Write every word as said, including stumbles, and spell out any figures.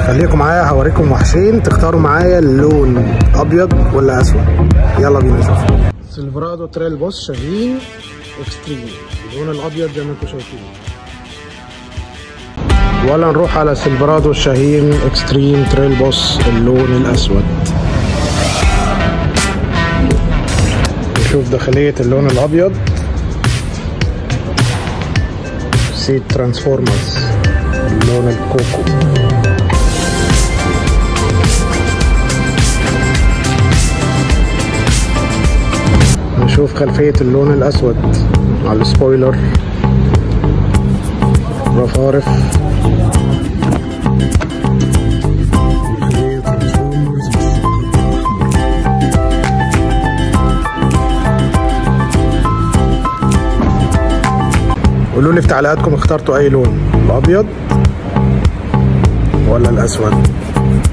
خليكم معايا هوريكم وحشين تختاروا معايا اللون ابيض ولا اسود. يلا بينا نشوف. سيلفرادو تريل بوس شاهين اكستريم اللون الابيض زي ما انتم شايفين، ولا نروح على سيلفرادو شاهين اكستريم تريل بوس اللون الاسود. نشوف داخلية اللون الابيض. سيت ترانسفورمرز اللون الكوكو. نشوف خلفية اللون الأسود على السبويلر، رفارف، قولوا لي في تعليقاتكم اخترتوا أي لون، الأبيض ولا الأسود؟